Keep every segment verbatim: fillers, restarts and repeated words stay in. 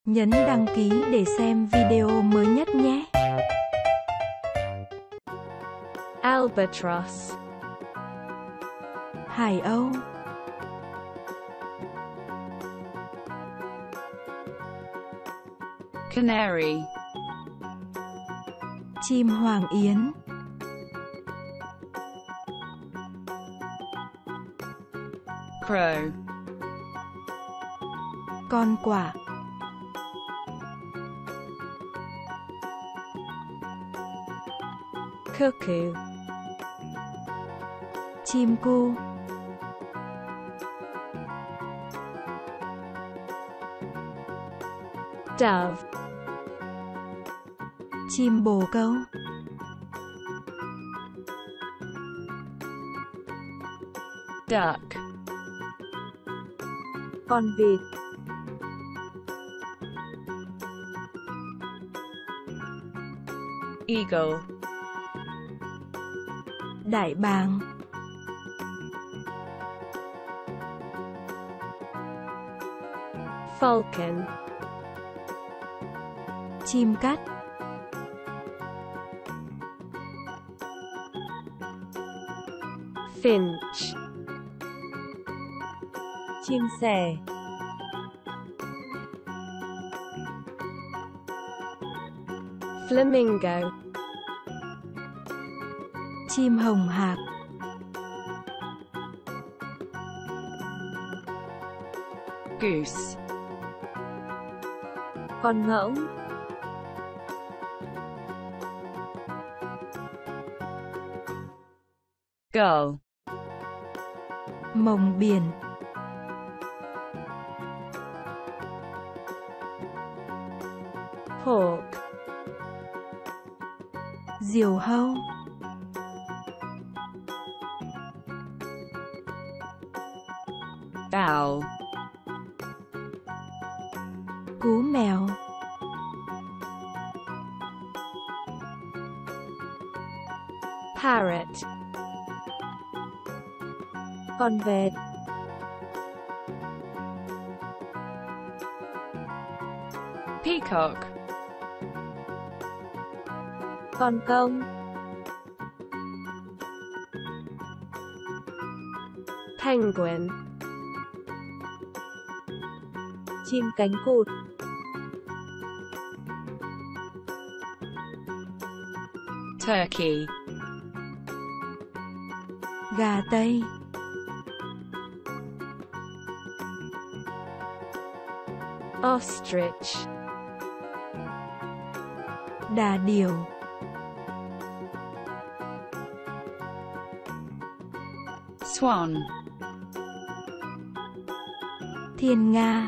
Nhấn đăng ký để xem video mới nhất nhé. Albatross. Hải âu. Canary. Chim hoàng yến. Crow. Con quạ. Cuckoo. Chim cu. Dove. Chim bồ câu. Duck. Con vịt. Eagle. Đại bàng. Falcon. Chim cắt. Finch. Chim sẻ. Flamingo. Chim hồng hạc. Goose. Con ngỗng. Gull. Mồng biển. Hawk. Diều hâu. Owl. Cú mèo. Parrot. Con vẹt. Peacock. Con công. Penguin. Chim cánh cụt. Turkey. Gà tây. Ostrich. Đà điểu. Swan. Thiên nga.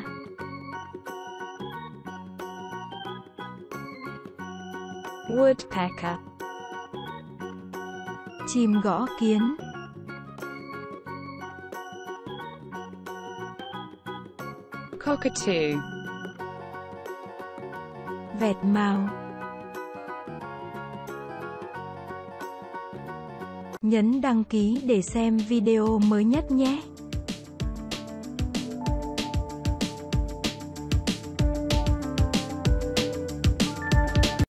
Woodpecker. Chim gõ kiến. Cockatoo. Vẹt mào. Nhấn đăng ký để xem video mới nhất nhé.